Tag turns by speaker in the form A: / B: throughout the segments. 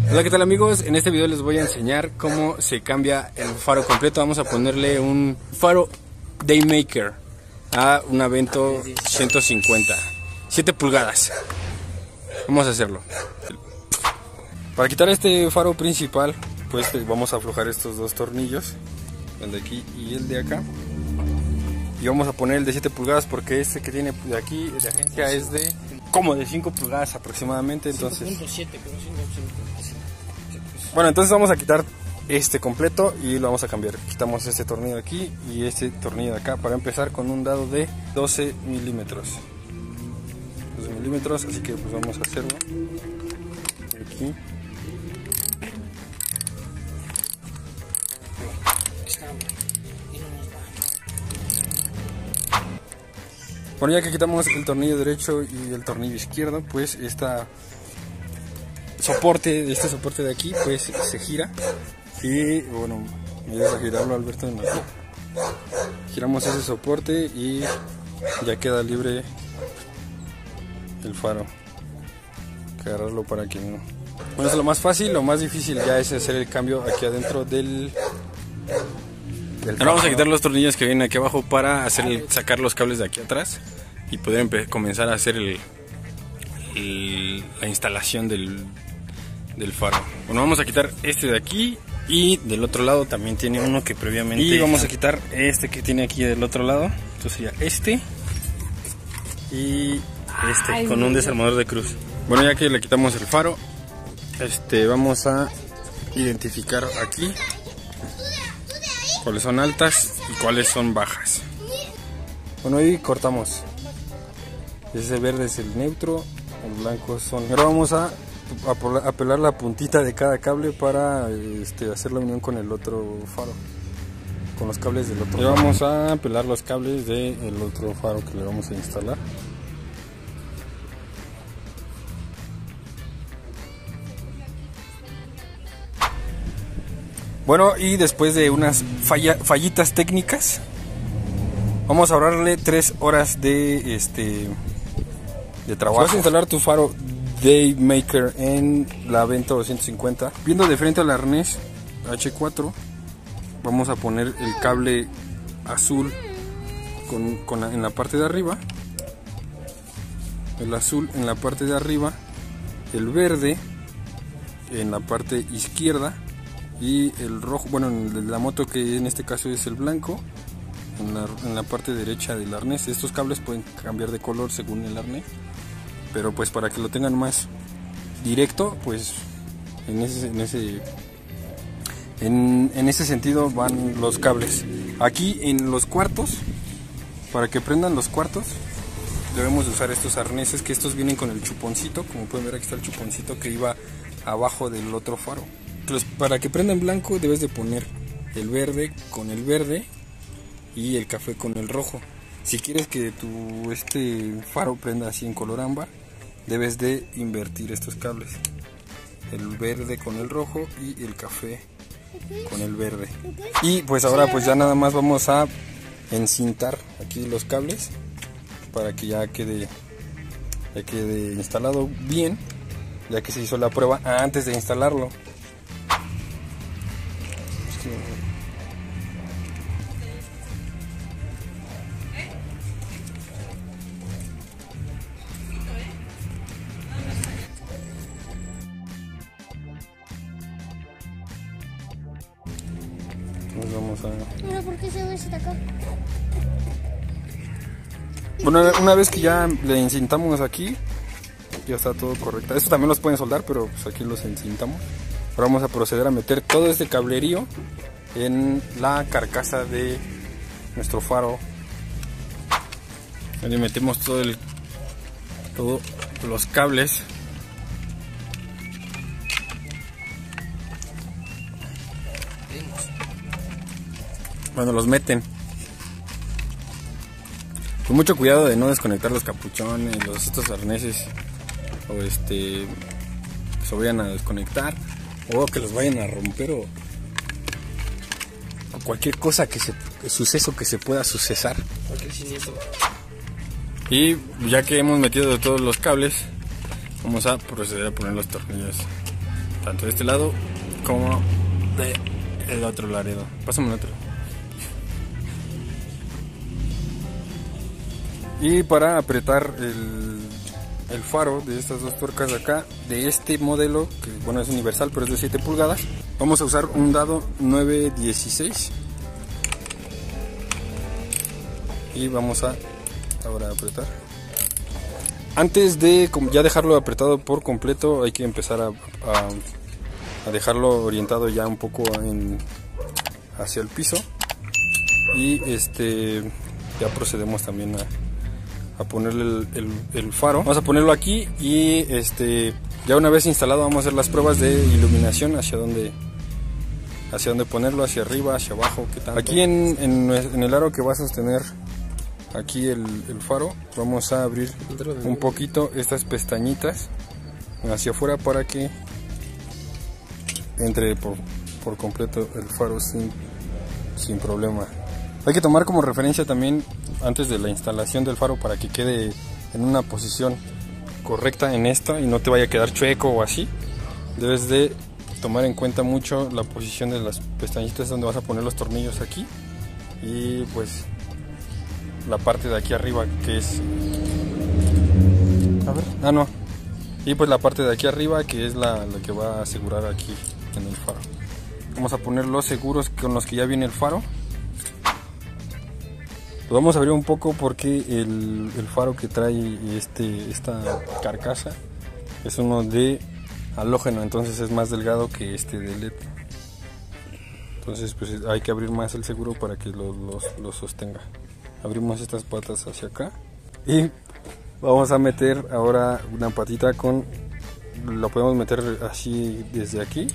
A: Hola, ¿qué tal amigos? En este video les voy a enseñar cómo se cambia el faro completo. Vamos a ponerle un faro Daymaker a un Avento 150, 7 pulgadas. Vamos a hacerlo. Para quitar este faro principal, pues vamos a aflojar estos dos tornillos, el de aquí y el de acá. Y vamos a poner el de 7 pulgadas porque este que tiene de aquí de agencia es de como de 5 pulgadas aproximadamente. Entonces
B: 5.7,
A: bueno, entonces vamos a quitar este completo y lo vamos a cambiar. Quitamos este tornillo de aquí y este tornillo de acá para empezar con un dado de 12 milímetros. 12 milímetros, así que pues vamos a hacerlo aquí. Bueno, ya que quitamos el tornillo derecho y el tornillo izquierdo, pues este soporte de aquí pues se gira. Y bueno, me ayudas a girarlo, Alberto, en aquí. Giramos ese soporte y ya queda libre el faro. Hay que agarrarlo para que no. Bueno, es lo más fácil. Lo más difícil ya es hacer el cambio aquí adentro del faro. Ahora vamos a quitar los tornillos que vienen aquí abajo para sacar los cables de aquí atrás y poder comenzar a hacer la instalación del faro. Bueno, vamos a quitar este de aquí y del otro lado también tiene uno que previamente. Y vamos a quitar este que tiene aquí del otro lado. Entonces ya este y este con un desarmador de cruz. Bueno, ya que le quitamos el faro, vamos a identificar aquí cuáles son altas y cuáles son bajas. Bueno, ahí cortamos. Ese verde es el neutro, el blanco son. Ahora vamos a pelar la puntita de cada cable para hacer la unión con el otro faro, con los cables del otro. Y vamos a pelar los cables del otro faro que le vamos a instalar. Bueno, y después de unas fallitas técnicas, vamos a ahorrarle 3 horas de trabajo. Vas a instalar tu faro Daymaker en la Avento 250. Viendo de frente al arnés H4, vamos a poner el cable azul en la parte de arriba, el azul en la parte de arriba, el verde en la parte izquierda y el rojo, bueno, en la moto que en este caso es el blanco, en la parte derecha del arnés. Estos cables pueden cambiar de color según el arnés, pero pues para que lo tengan más directo, pues en ese sentido van los cables. Aquí en los cuartos, para que prendan los cuartos, debemos usar estos arneses, que estos vienen con el chuponcito. Como pueden ver, aquí está el chuponcito que iba abajo del otro faro. Entonces, para que prenda en blanco debes de poner el verde con el verde y el café con el rojo. Si quieres que tu faro prenda así en color ámbar, debes de invertir estos cables, el verde con el rojo y el café con el verde. Y pues ahora pues ya nada más vamos a encintar aquí los cables para que ya quede instalado bien, ya que se hizo la prueba antes de instalarlo. Nos vamos a...
C: Mira, ¿por qué se ve acá?
A: Bueno, una vez que ya le encintamos aquí, ya está todo correcto. Esto también los pueden soldar, pero pues aquí los encintamos. Ahora vamos a proceder a meter todo este cablerío en la carcasa de nuestro faro. Le metemos todos los cables. Bueno, los meten con mucho cuidado de no desconectar los capuchones, estos arneses, o que se vayan a desconectar, o que los vayan a romper, o cualquier cosa suceso que se pueda sucesar. Y ya que hemos metido todos los cables, vamos a proceder a poner los tornillos tanto de este lado como de el otro laredo. Pásame el otro. Y para apretar el faro de estas dos tuercas de acá, de este modelo, que bueno es universal pero es de 7 pulgadas, vamos a usar un dado 916 y vamos a ahora apretar. Antes de ya dejarlo apretado por completo, hay que empezar a dejarlo orientado ya un poco hacia el piso, y ya procedemos también a ponerle el faro. Vamos a ponerlo aquí y ya una vez instalado vamos a hacer las pruebas de iluminación, hacia dónde ponerlo, hacia arriba, hacia abajo, qué tal. Aquí en el aro que va a sostener aquí el faro, vamos a abrir un poquito estas pestañitas hacia afuera para que entre por completo el faro sin problema. Hay que tomar como referencia también antes de la instalación del faro, para que quede en una posición correcta en esta y no te vaya a quedar chueco o así. Debes de tomar en cuenta mucho la posición de las pestañitas donde vas a poner los tornillos aquí, y pues la parte de aquí arriba que es y pues la parte de aquí arriba que es la que va a asegurar aquí en el faro. Vamos a poner los seguros con los que ya viene el faro. Lo vamos a abrir un poco porque el faro que trae esta carcasa es uno de halógeno, entonces es más delgado que este de LED. Entonces pues hay que abrir más el seguro para que lo sostenga. Abrimos estas patas hacia acá y vamos a meter ahora una patita lo podemos meter así desde aquí.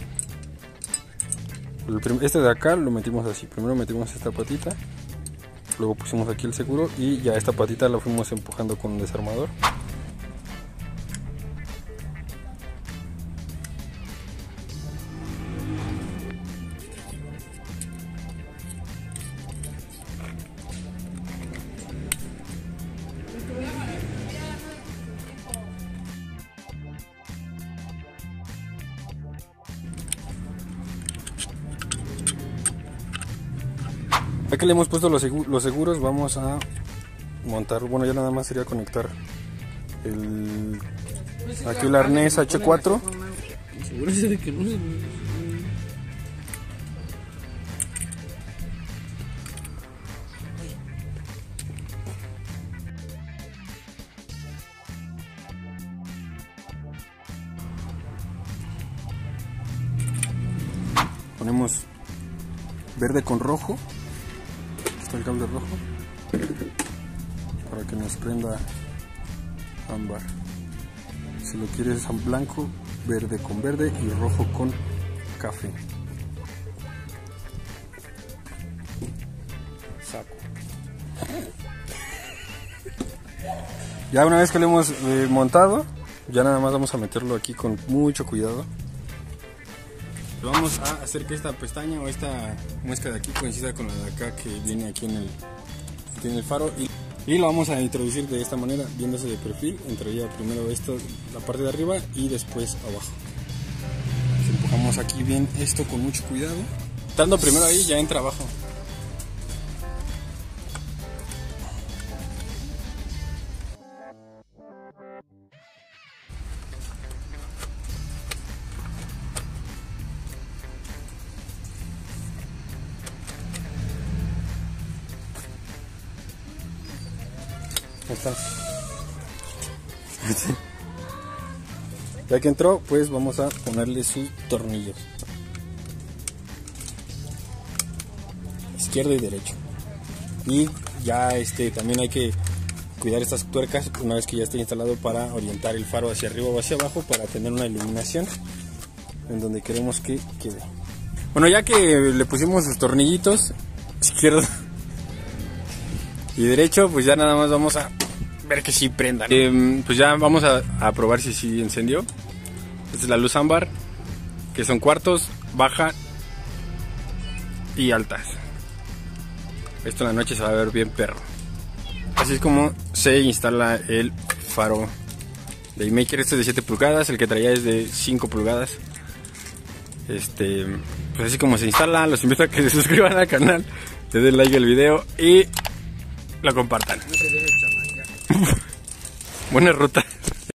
A: Este de acá lo metimos así, primero metimos esta patita, luego pusimos aquí el seguro y ya esta patita la fuimos empujando con un desarmador. Aquí le hemos puesto los seguros, vamos a montar, bueno ya nada más sería conectar aquí el arnés H4.
B: Asegúrese de que no se...
A: Ponemos verde con rojo, está el cable rojo, para que nos prenda ámbar. Si lo quieres en blanco, verde con verde y rojo con café. Saco. Ya una vez que lo hemos montado, ya nada más vamos a meterlo aquí con mucho cuidado. Vamos a hacer que esta pestaña o esta muesca de aquí coincida con la de acá que viene aquí en el faro, y lo vamos a introducir de esta manera, viéndose de perfil. Entraría primero la parte de arriba y después abajo. Empujamos aquí bien esto con mucho cuidado. Estando primero ahí ya entra abajo. Está. Ya que entró, pues vamos a ponerle sus tornillos, izquierdo y derecho. Y ya también hay que cuidar estas tuercas una vez que ya esté instalado, para orientar el faro hacia arriba o hacia abajo, para tener una iluminación en donde queremos que quede. Bueno, ya que le pusimos sus tornillitos izquierdo y derecho, pues ya nada más vamos a ver que sí prenda, ¿no? Pues ya vamos a probar si sí encendió. Esta es la luz ámbar, que son cuartos, baja y altas. Esto en la noche se va a ver bien perro. Así es como se instala el faro de iMaker. Este es de 7 pulgadas, el que traía es de 5 pulgadas. Pues así como se instala, los invito a que se suscriban al canal, le den like al video y lo compartan.
B: No se debe chamaquear.
A: Buena ruta.